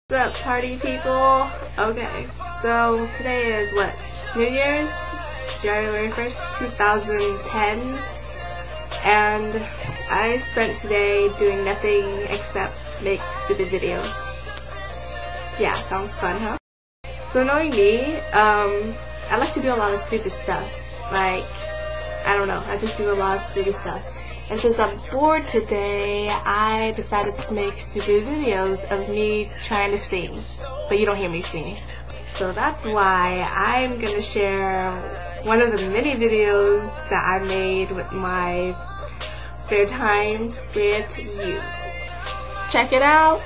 What's up, party people? Okay, so today is what? New Year's? January 1st, 2010. And I spent today doing nothing except make stupid videos. Yeah, sounds fun, huh? So knowing me, I like to do a lot of stupid stuff. Like, I don't know, I just do a lot of stupid stuff. And since I'm bored today, I decided to make stupid videos of me trying to sing. But you don't hear me singing. So that's why I'm gonna share one of the many videos that I made with my spare time with you. Check it out!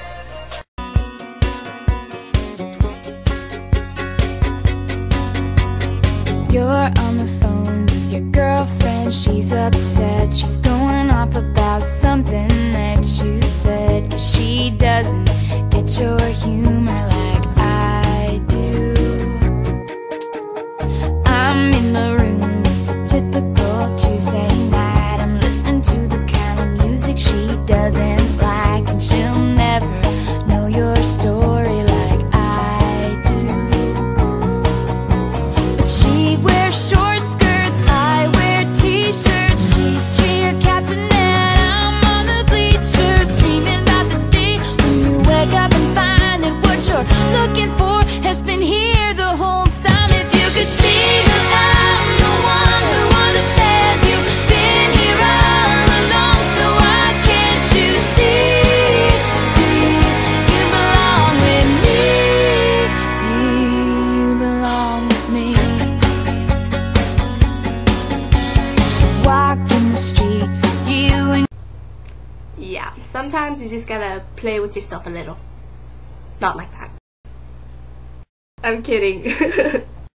You're on the phone with your girlfriend, she's upset. She's going off about something that you said, 'cause she doesn't get your humor like I do. I'm in the room, it's a typical Tuesday night. I'm listening to the kind of music she doesn't like, and she'll never know your story like I do. But she wears short skirts, I wear t-shirts. She's cheer captain and I'm on the bleachers, dreaming about the day when you wake up and find that what you're looking for has been here the whole time. If you could see that I'm the one who understands, you've been here all along, so why can't you see you belong with me? You belong with me. Walking the streets with you and Yeah, sometimes you just gotta play with yourself a little. Not like that. I'm kidding.